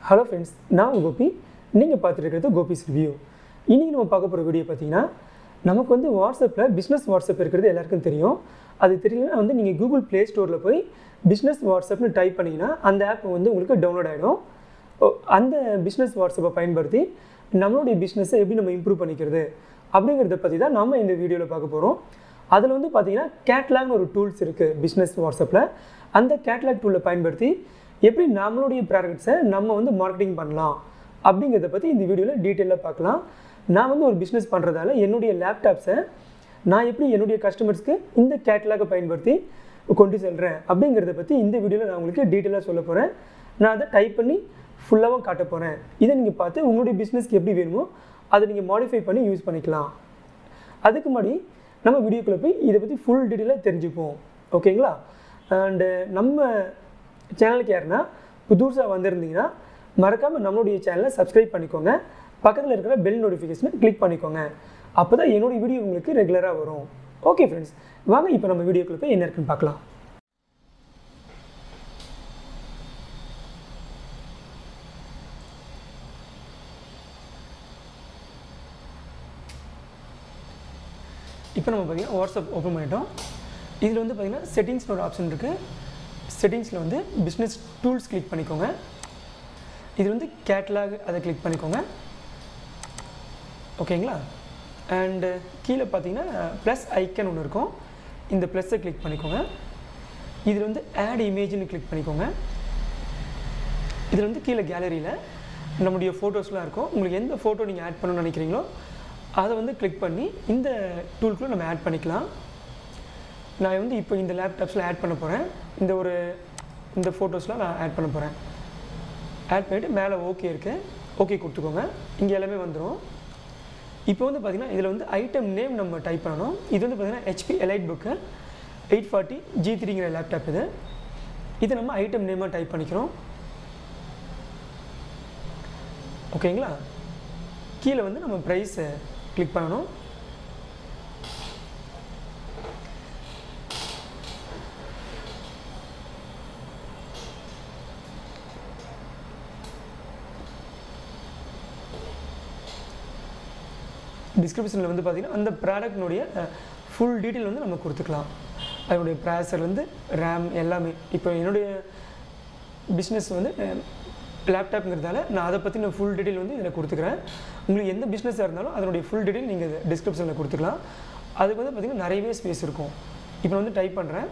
Hello friends, நான் உங்கள் கோபி. நீங்கள் பார்த்துட்டு இருக்கிறது கோபிஸ் ரிவ்யூ. இன்றைக்கி நம்ம பார்க்க போகிற வீடியோ பார்த்தீங்கன்னா, நமக்கு வந்து வாட்ஸ்அப்பில் பிஸ்னஸ் வாட்ஸ்அப் இருக்கிறது எல்லாருக்கும் தெரியும். அது தெரியலனா வந்து நீங்கள் கூகுள் ப்ளே ஸ்டோரில் போய் பிஸ்னஸ் வாட்ஸ்அப்னு டைப் பண்ணிங்கன்னா அந்த ஆப் வந்து உங்களுக்கு டவுன்லோட் ஆகிடும். அந்த பிஸ்னஸ் வாட்ஸ்அப்பை பயன்படுத்தி நம்மளுடைய பிஸ்னஸை எப்படி நம்ம இம்ப்ரூவ் பண்ணிக்கிறது அப்படிங்கிறத பற்றி தான் நம்ம இந்த வீடியோவில் பார்க்க போகிறோம். அதில் வந்து பார்த்திங்கன்னா கேட்லாக்னு ஒரு டூல்ஸ் இருக்குது பிஸ்னஸ் வாட்ஸ்அப்பில். அந்த கேட்லாக் டூலை பயன்படுத்தி எப்படி நம்மளுடைய ப்ராடக்ட்ஸை நம்ம வந்து மார்க்கெட்டிங் பண்ணலாம் அப்படிங்கிறத பற்றி இந்த வீடியோவில் டீட்டெயிலாக பார்க்கலாம். நான் வந்து ஒரு பிஸ்னஸ் பண்ணுறதால என்னுடைய லேப்டாப்ஸை நான் எப்படி என்னுடைய கஸ்டமர்ஸ்க்கு இந்த கேட்லாகை பயன்படுத்தி கொண்டு செல்கிறேன் அப்படிங்கிறத பற்றி இந்த வீடியோவில் நான் உங்களுக்கு டீட்டெயிலாக சொல்ல போகிறேன். நான் அதை டைப் பண்ணி ஃபுல்லாகவும் காட்ட போகிறேன். இதை நீங்கள் பார்த்து உங்களுடைய பிஸ்னஸ்க்கு எப்படி வேணுமோ அதை நீங்கள் மாடிஃபை பண்ணி யூஸ் பண்ணிக்கலாம். அதுக்கு முன்னாடி நம்ம வீடியோக்குள்ளே போய் இதை பற்றி ஃபுல் டீட்டெயிலாக தெரிஞ்சுப்போம். ஓகேங்களா? அண்டு நம்ம சேனலுக்கு யாருன்னா புதுசாக வந்திருந்தீங்கன்னா மறக்காமல் நம்மளுடைய சேனலை சப்ஸ்கிரைப் பண்ணிக்கோங்க. பக்கத்தில் இருக்கிற பெல் நோட்டிஃபிகேஷனை கிளிக் பண்ணிக்கோங்க. அப்போ தான் என்னுடைய வீடியோ உங்களுக்கு ரெகுலராக வரும். ஓகே ஃப்ரெண்ட்ஸ், வாங்க இப்போ நம்ம வீடியோக்குள்ள போய் என்ன இருக்குன்னு பார்க்கலாம். இப்போ நம்ம பார்த்திங்கன்னா வாட்ஸ்அப் ஓப்பன் பண்ணிட்டோம். இதில் வந்து பார்த்திங்கன்னா செட்டிங்ஸ்னு ஒரு ஆப்ஷன் இருக்குது. செட்டிங்ஸில் வந்து பிஸ்னஸ் டூல்ஸ் கிளிக் பண்ணிக்கோங்க. இது வந்து கேட்லாக் அதை கிளிக் பண்ணிக்கோங்க. ஓகேங்களா? அண்டு கீழே பார்த்தீங்கன்னா ப்ளஸ் ஐக்கன் ஒன்று இருக்கும். இந்த ப்ளஸ்ஸை கிளிக் பண்ணிக்கோங்க. இதில் வந்து ஆட் இமேஜ்னு கிளிக் பண்ணிக்கோங்க. இதில் வந்து கீழே கேலரியில் நம்முடைய ஃபோட்டோஸ்லாம் இருக்கும். உங்களுக்கு எந்த ஃபோட்டோ நீங்கள் ஆட் பண்ணணும்னு நினைக்கிறீங்களோ அதை வந்து கிளிக் பண்ணி இந்த டூலுக்குள்ளே நம்ம ஆட் பண்ணிக்கலாம். நான் வந்து இப்போ இந்த லேப்டாப்ஸில் ஆட் பண்ண போகிறேன். இந்த ஃபோட்டோஸ்லாம் நான் ஆட் பண்ண போகிறேன். ஆட் பண்ணிவிட்டு மேலே ஓகே இருக்குது, ஓகே கொடுத்துக்கோங்க. இங்கே எல்லாமே வந்துடும். இப்போ வந்து பார்த்திங்கன்னா இதில் வந்து ஐட்டம் நேம் நம்ம டைப் பண்ணணும். இது வந்து பார்த்திங்கன்னா HP எலைட் புக்கு 840 G3ங்கிற லேப்டாப் இது. இது நம்ம ஐட்டம் நேமாக டைப் பண்ணிக்கிறோம். ஓகேங்களா? கீழே வந்து நம்ம ப்ரைஸை கிளிக் பண்ணணும். டிஸ்கிரிப்ஷனில் வந்து பார்த்திங்கன்னா அந்த ப்ராடக்ட்னுடைய ஃபுல் டீட்டெயில் வந்து நம்ம கொடுத்துக்கலாம். அதனுடைய ப்ராசர்லேருந்து ரேம் எல்லாமே. இப்போ என்னுடைய பிஸ்னஸ் வந்து லேப்டாப்ங்கிறதால நான் அதை பற்றி நான் ஃபுல் டீட்டெயில் வந்து இதில் கொடுத்துக்கிறேன். உங்களுக்கு எந்த பிஸ்னஸாக இருந்தாலும் அதனுடைய ஃபுல் டீட்டெயில் நீங்கள் டிஸ்கிரிப்ஷனில் கொடுத்துக்கலாம். அதுக்கு வந்து பார்த்திங்கன்னா நிறையவே ஸ்பேஸ் இருக்கும். இப்போ வந்து டைப் பண்ணுறேன்.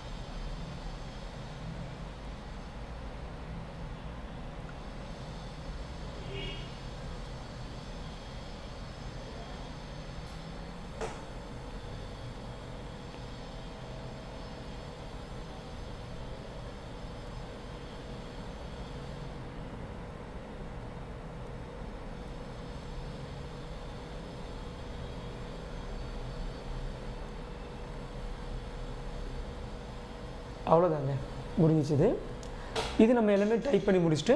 அவ்வளோதாங்க, முடிஞ்சிச்சுது. இது நம்ம எல்லாமே டைப் பண்ணி முடிச்சுட்டு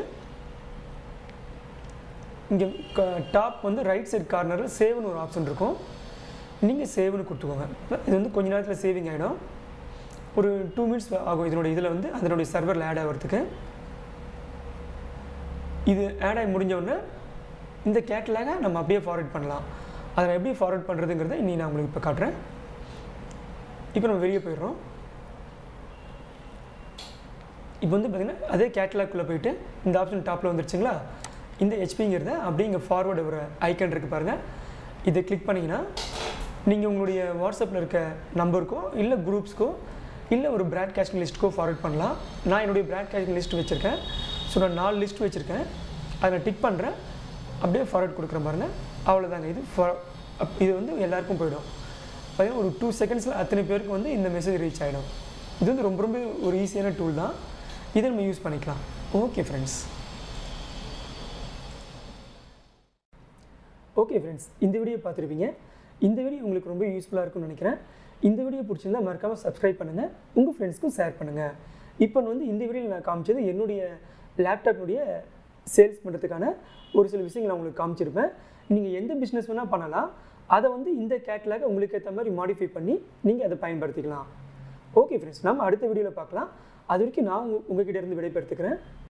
இங்கே டாப் வந்து ரைட் சைட் கார்னரில் சேவ்னு ஒரு ஆப்ஷன் இருக்கும். நீங்கள் சேவ்னு கொடுத்துக்கோங்க. இது வந்து கொஞ்ச நேரத்தில் சேவிங் ஆகிடும். ஒரு 2 மினிட்ஸ் ஆகும் இதனுடைய இதில் வந்து அதனுடைய சர்வரில் ஆட் ஆகிறதுக்கு. இது ஆட் ஆகி முடிஞ்சவுடனே இந்த கேட்லாகை நம்ம அப்படியே ஃபார்வர்ட் பண்ணலாம். அதை எப்படி ஃபார்வர்ட் பண்ணுறதுங்கிறத இனி நான் உங்களுக்கு இப்போ காட்டுறேன். இப்போ நம்ம வெளியே போயிடுறோம். இப்போ வந்து பார்த்திங்கன்னா அதே கேட்லாக்குள்ளே போய்ட்டு இந்த ஆப்ஷன் டாப்பில் வந்துருச்சுங்களா? இந்த HPங்கிறத அப்படியே இங்கே ஃபார்வர்டு ஒரு ஐக்கன் இருக்குது பாருங்கள். இதை கிளிக் பண்ணிங்கன்னா நீங்கள் உங்களுடைய வாட்ஸ்அப்பில் இருக்க நம்பருக்கோ இல்லை குரூப்ஸ்க்கோ இல்லை ஒரு ப்ராட்காஸ்டிங் லிஸ்ட்டுக்கோ ஃபார்வர்ட் பண்ணலாம். நான் என்னுடைய ப்ராட்காஸ்டிங் லிஸ்ட் வச்சுருக்கேன். ஸோ நான் 4 லிஸ்ட் வச்சுருக்கேன். அதை நான் டிக் பண்ணுறேன், அப்படியே ஃபார்வர்ட் கொடுக்குறேன் பாருங்கள். அவ்வளோதாங்க. இது வந்து எல்லாருக்கும் போயிடும். பார்த்தீங்கன்னா ஒரு 2 செகண்ட்ஸில் அத்தனை பேருக்கு வந்து இந்த மெசேஜ் ரீச் ஆகிடும். இது வந்து ரொம்ப ரொம்ப ஒரு ஈஸியான டூல் தான். இதை நம்ம யூஸ் பண்ணிக்கலாம். ஓகே ஃப்ரெண்ட்ஸ், இந்த வீடியோ பார்த்துருப்பீங்க. இந்த வீடியோ உங்களுக்கு ரொம்ப யூஸ்ஃபுல்லாக இருக்கும்னு நினைக்கிறேன். இந்த வீடியோ பிடிச்சிருந்தால் மறக்காமல் சப்ஸ்கிரைப் பண்ணுங்கள், உங்கள் ஃப்ரெண்ட்ஸ்க்கும் ஷேர் பண்ணுங்கள். இப்போ வந்து இந்த வீடியோவில் நான் காமிச்சது என்னுடைய லேப்டாப்னுடைய சேல்ஸ் பண்ணுறதுக்கான ஒரு சில விஷயங்கள் நான் உங்களுக்கு காமிச்சிருப்பேன். நீங்கள் எந்த பிஸ்னஸ் வேணால் பண்ணலாம். அதை வந்து இந்த கேட்லாக உங்களுக்கு ஏற்ற மாதிரி மாடிஃபை பண்ணி நீங்கள் அதை பயன்படுத்திக்கலாம். ஓகே ஃப்ரெண்ட்ஸ், நம்ம அடுத்த வீடியோவில் பார்க்கலாம். அது வரைக்கும் நான் உங்ககிட்ட இருந்து விடைபெறுத்துக்கிறேன்.